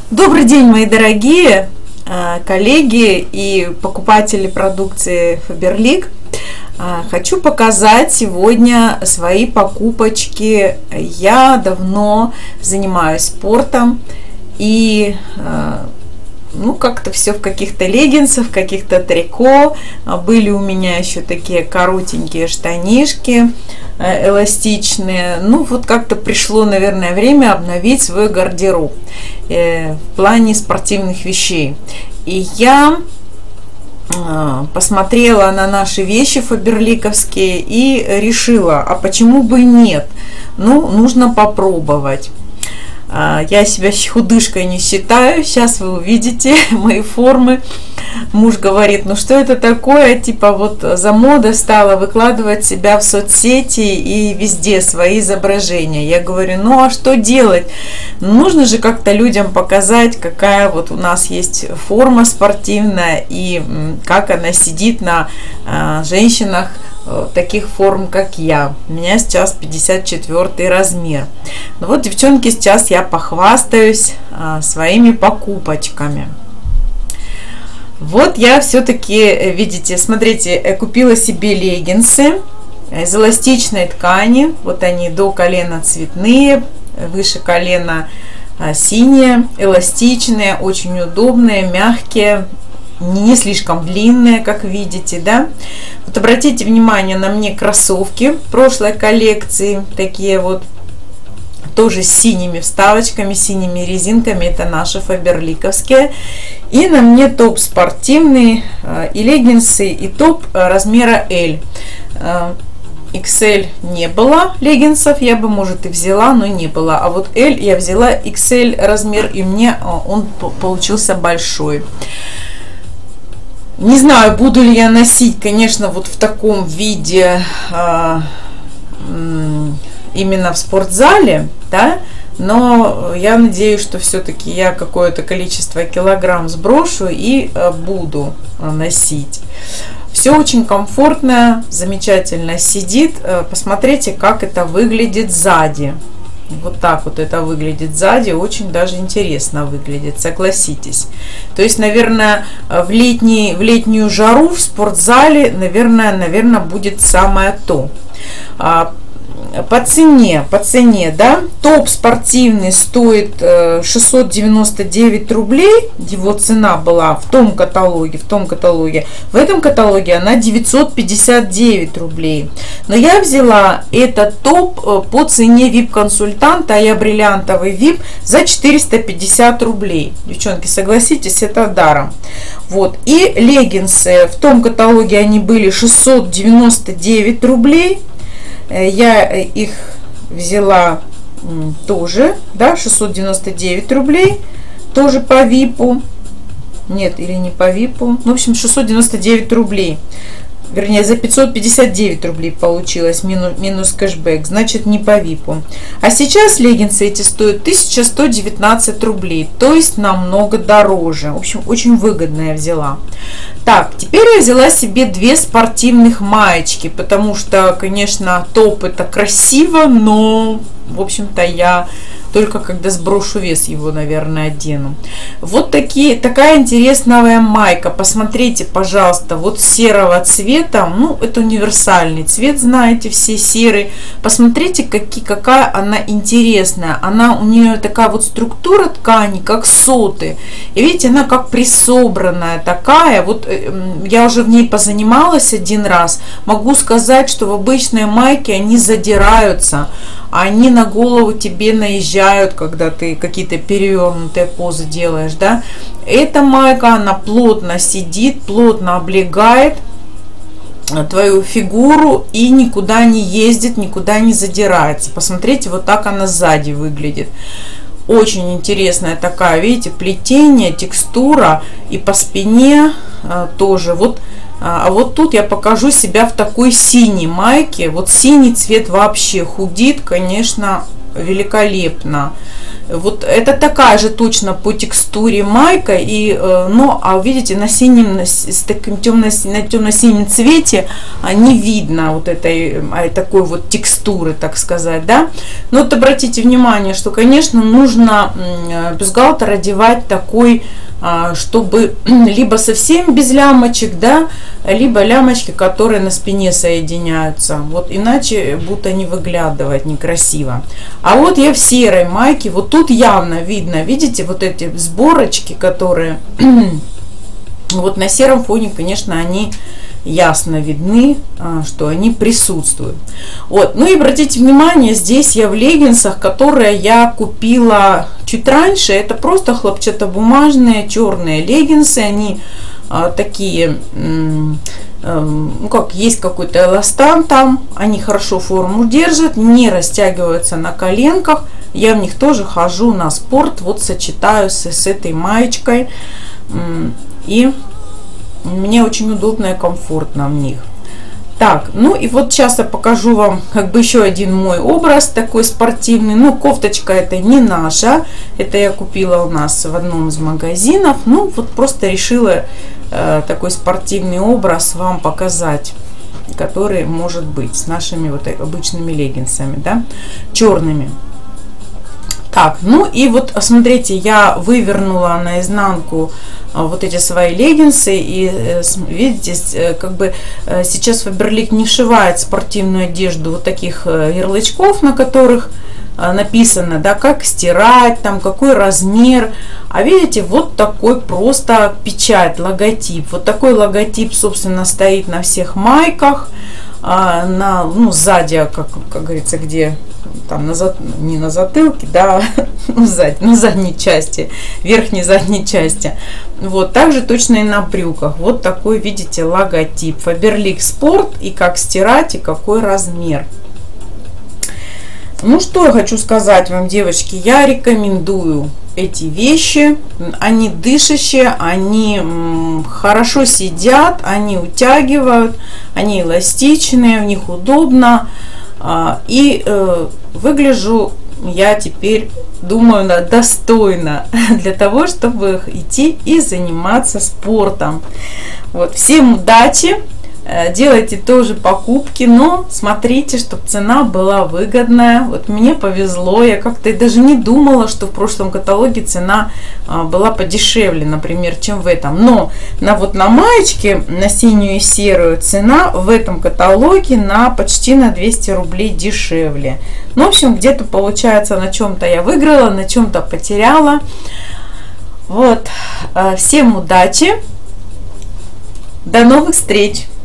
Добрый день, мои дорогие коллеги и покупатели продукции Faberlic. Хочу показать сегодня свои покупочки. Я давно занимаюсь спортом и как-то все в каких-то леггинсах, в каких-то трико. Были у меня еще такие коротенькие штанишки эластичные. Как-то пришло, наверное, время обновить свой гардероб в плане спортивных вещей. И я посмотрела на наши вещи фаберликовские и решила, а почему бы нет? Нужно попробовать. Я себя худышкой не считаю. Сейчас вы увидите мои формы. Муж говорит, что это такое? За мода стала выкладывать себя в соцсети и везде свои изображения. Я говорю, а что делать? Нужно же как-то людям показать, какая у нас есть форма спортивная и как она сидит на женщинах таких форм, как я. У меня сейчас 54 размер. Девчонки, сейчас я похвастаюсь своими покупочками. Я все-таки, видите, смотрите, купила себе леггинсы из эластичной ткани. Они до колена цветные, выше колена синие, эластичные, очень удобные, мягкие, не слишком длинные, как видите, да. Обратите внимание, на мне кроссовки прошлой коллекции, такие тоже с синими вставочками, синими резинками, это наши фаберликовские. И на мне топ спортивный, и леггинсы, и топ размера L. XL не было леггинсов, я бы, может, и взяла, но не было. А L я взяла XL размер, и мне он получился большой. Не знаю, буду ли я носить, конечно, в таком виде именно в спортзале, да, но я надеюсь, что все-таки я какое-то количество килограмм сброшу и буду носить. Все очень комфортно, замечательно сидит. Посмотрите, как это выглядит сзади. Так это выглядит сзади, очень даже интересно выглядит, согласитесь. То есть, наверное, в летнюю жару в спортзале, наверное, будет самое то. По цене, да, топ спортивный стоит 699 рублей, его цена была в том каталоге, в этом каталоге она 959 рублей. Но я взяла этот топ по цене VIP-консультанта, а я бриллиантовый VIP, за 450 рублей. Девчонки, согласитесь, это даром. И леггинсы в том каталоге они были 699 рублей. Я их взяла тоже, да, 699 рублей, тоже по ВИПу. Нет, или не по ВИПу. В общем, 699 рублей. Вернее, за 559 рублей получилось, минус кэшбэк, значит, не по ВИПу. А сейчас леггинсы эти стоят 1119 рублей, то есть намного дороже. В общем, очень выгодно я взяла. Так, теперь я взяла себе две спортивных маечки, потому что, конечно, топ это красиво, но, в общем-то, я только когда сброшу вес его, наверное, одену. Такая интересная майка. Посмотрите, пожалуйста, серого цвета. Это универсальный цвет, знаете, все серый. Посмотрите, какая она интересная. У нее такая структура ткани, как соты. И видите, она как присобранная такая. Я уже в ней позанималась один раз. Могу сказать, что в обычной майке они задираются. Они на голову тебе наезжают, когда ты какие-то перевернутые позы делаешь, да. Эта майка, она плотно сидит, плотно облегает твою фигуру и никуда не ездит, никуда не задирается. Посмотрите, так она сзади выглядит. Очень интересная такая, видите, плетение, текстура, и по спине тоже. А тут я покажу себя в такой синей майке. Синий цвет вообще худит, конечно, великолепно. Вот это такая же точно по текстуре майка, и, но, а видите, на синем, с таким на темно-синем цвете не видно вот этой такой вот текстуры, так сказать, да. Но вот обратите внимание, что, конечно, нужно бюстгальтер одевать такой, чтобы либо совсем без лямочек, да, либо лямочки, которые на спине соединяются. Вот иначе будут они выглядывать некрасиво. А вот я в серой майке, вот тут явно видно, видите, вот эти сборочки, которые вот на сером фоне, конечно, они ясно видны, что они присутствуют. Вот. Ну и обратите внимание, здесь я в леггинсах, которые я купила чуть раньше. Это просто хлопчатобумажные черные леггинсы. Они такие, ну как, есть какой-то эластан там. Они хорошо форму держат, не растягиваются на коленках. Я в них тоже хожу на спорт. Вот сочетаю с этой маечкой. И мне очень удобно и комфортно в них. Так, ну и вот сейчас я покажу вам как бы еще один мой образ такой спортивный. Ну, кофточка это не наша, это я купила у нас в одном из магазинов. Ну, вот просто решила такой спортивный образ вам показать, который может быть с нашими вот обычными леггинсами, да, черными. Так, ну и вот смотрите, я вывернула наизнанку вот эти свои леггинсы, и видите, как бы сейчас Faberlic не вшивает спортивную одежду вот таких ярлычков, на которых написано, да, как стирать, там, какой размер. А видите, вот такой просто печать, логотип. Вот такой логотип, собственно, стоит на всех майках. Ну, сзади, как говорится, где там не на затылке, да, на задней части, верхней задней части. Вот, также точно и на брюках. Вот такой, видите, логотип. Faberlic Sport, и как стирать, и какой размер. Ну, что я хочу сказать вам, девочки, я рекомендую эти вещи. Они дышащие, они хорошо сидят, они утягивают, они эластичные, в них удобно. И выгляжу я теперь, думаю, достойно для того, чтобы идти и заниматься спортом. Вот, всем удачи! Делайте тоже покупки, но смотрите, чтобы цена была выгодная. Вот мне повезло, я как-то даже не думала, что в прошлом каталоге цена была подешевле, например, чем в этом. Но на маечке, на синюю и серую, цена в этом каталоге почти на 200 рублей дешевле. Ну, в общем, где-то получается, на чем-то я выиграла, на чем-то потеряла. Вот, всем удачи, до новых встреч!